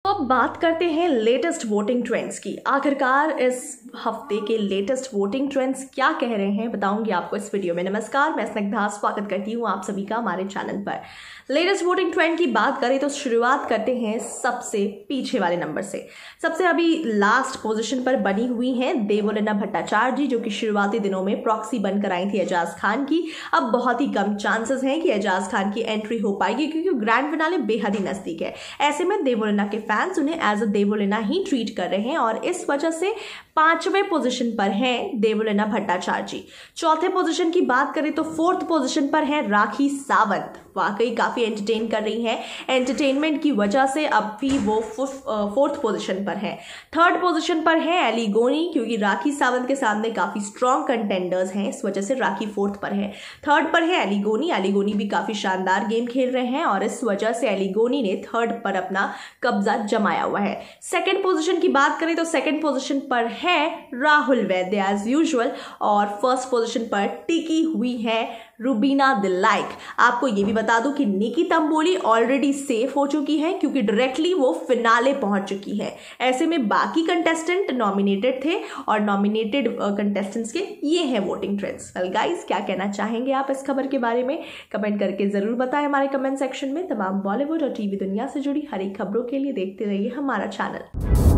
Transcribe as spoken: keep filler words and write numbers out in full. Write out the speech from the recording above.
तो अब बात करते हैं लेटेस्ट वोटिंग ट्रेंड्स की। आखिरकार इस हफ्ते के लेटेस्ट वोटिंग ट्रेंड्स क्या कह रहे हैं बताऊंगी आपको इस वीडियो में। नमस्कार, मैं स्निग्धा स्वागत करती हूँ आप सभी का हमारे चैनल पर। लेटेस्ट वोटिंग ट्रेंड की बात करें तो शुरुआत करते हैं सबसे पीछे वाले नंबर से। सबसे अभी लास्ट पोजीशन पर बनी हुई हैं देवोलीना भट्टाचार्य जी, जो कि शुरुआती दिनों में प्रॉक्सी बनकर आई थी एजाज खान की। अब बहुत ही कम चांसेस हैं कि एजाज खान की एंट्री हो पाएगी क्योंकि ग्रैंड फिनाले बेहद ही नजदीक है। ऐसे में देवोलीना के फैंस उन्हें एज अ देवोलीना ही ट्रीट कर रहे हैं और इस वजह से पांचवें पोजीशन पर हैं देवोलीना भट्टाचार्य जी। चौथे पोजीशन की बात करें तो फोर्थ पोजीशन पर है राखी सावंत। वाकई काफी एंटरटेन कर रही हैं, एंटरटेनमेंट की वजह से अब भी वो फोर्थ पोजीशन पर है। थर्ड पोजीशन पर है एली गोनी, क्योंकि राखी सावंत के सामने काफी स्ट्रॉन्ग कंटेंडर्स हैं, इस वजह से राखी फोर्थ पर है। थर्ड पर है एली गोनी। एली गोनी भी काफी शानदार गेम खेल रहे हैं और इस वजह से एली गोनी ने थर्ड पर अपना कब्जा जमाया हुआ है। सेकंड पोजीशन की बात करें तो सेकंड पोजीशन पर है राहुल वैद्य एज यूजुअल और फर्स्ट पोजीशन पर टिकी हुई है रुबीना दिलाइक। आपको ये भी बता दूं कि निकी तंबोली ऑलरेडी सेफ हो चुकी है क्योंकि डायरेक्टली वो फिनाले पहुंच चुकी है। ऐसे में बाकी कंटेस्टेंट नॉमिनेटेड थे और नॉमिनेटेड कंटेस्टेंट्स के ये हैं वोटिंग ट्रेंड्स। वेल गाइस, क्या कहना चाहेंगे आप इस खबर के बारे में? कमेंट करके जरूर बताएं हमारे कमेंट सेक्शन में। तमाम बॉलीवुड और टीवी दुनिया से जुड़ी हर एक खबरों के लिए देखते रहिए हमारा चैनल।